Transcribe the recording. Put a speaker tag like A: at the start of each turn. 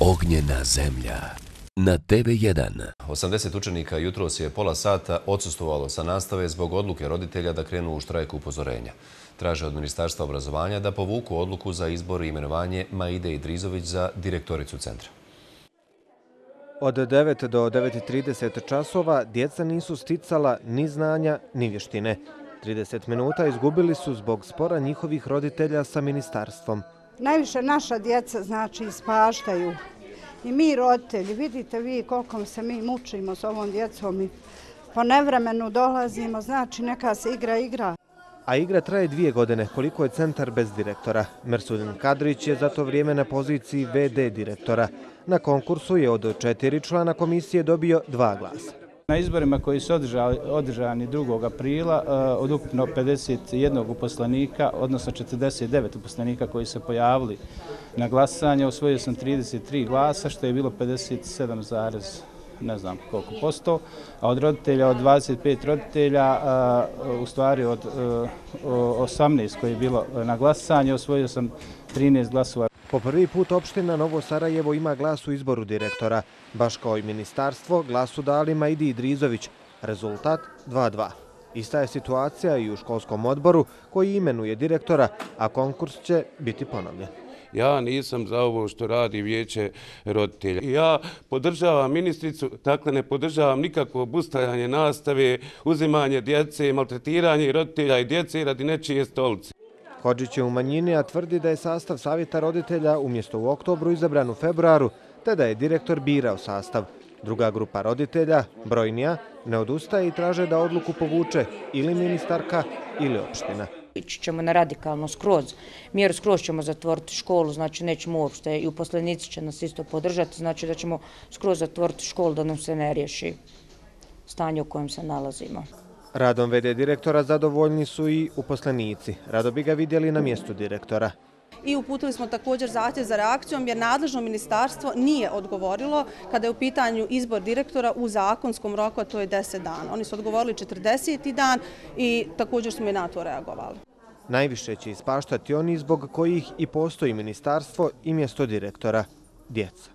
A: Ognjena zemlja na TV1.
B: 80 učenika jutros je pola sata odsustvovalo sa nastave zbog odluke roditelja da krenu u štrajk upozorenja. Traže od Ministarstva obrazovanja da povuku odluku za izbor i imenovanje Maide Idrizović za direktoricu centra.
C: Od 9 do 9:30 časova djeca nisu sticala ni znanja ni vještine. 30 minuta izgubili su zbog spora njihovih roditelja sa ministarstvom.
D: Najviše naša djeca ispaštaju. I mi roditelji, vidite vi koliko se mi mučimo s ovom djecom i po nevremenu dolazimo, znači neka se igra.
C: A igra traje 2 godine, koliko je centar bez direktora. Mersudin Kadrić je za to vrijeme na poziciji VD direktora. Na konkursu je od 4 člana komisije dobio 2 glasa.
E: Na izborima koji su održani 2. aprila od ukupno 51 uposlenika, odnosno 49 uposlenika koji se pojavili na glasanje, osvojio sam 33 glasa, što je bilo 57, ne znam koliko posto, a od roditelja, od 25 roditelja, u stvari od 18 koji je bilo na glasanje, osvojio sam 13 glasova.
C: Po prvi put opština Novo Sarajevo ima glas u izboru direktora. Baš kao i ministarstvo, glas su dali Maidi Idrizović. Rezultat 2:2. Ista je situacija i u školskom odboru koji imenuje direktora, a konkurs će biti ponovljen.
F: Ja nisam za ovo što radi vijeće roditelja. Ja podržavam ministricu, dakle ne podržavam nikakvo obustavljanje nastave, uzimanje djece, maltretiranje roditelja i djece radi nečije stolice.
C: Hodžić je u manjini, a tvrdi da je sastav savjeta roditelja umjesto u oktobru izabran u februaru, te da je direktor birao sastav. Druga grupa roditelja, brojnija, ne odustaje i traže da odluku povuče ili ministarka ili opština.
G: Ići ćemo na radikalno skroz. Mjeru skroz ćemo zatvoriti školu, znači nećemo uopšte, i uposlenici će nas isto podržati, znači da ćemo skroz zatvoriti školu da nam se ne riješi stanje u kojem se nalazimo.
C: Radom VD direktora zadovoljni su i uposlenici. Rado bi ga vidjeli na mjestu direktora.
H: I uputili smo također zahtjev za reakcijom jer nadležno ministarstvo nije odgovorilo kada je u pitanju izbor direktora u zakonskom roku, a to je 10 dana. Oni su odgovorili 40. dan i također smo i na to reagovali.
C: Najviše će ispaštati oni zbog kojih i postoji ministarstvo i mjesto direktora, djeca.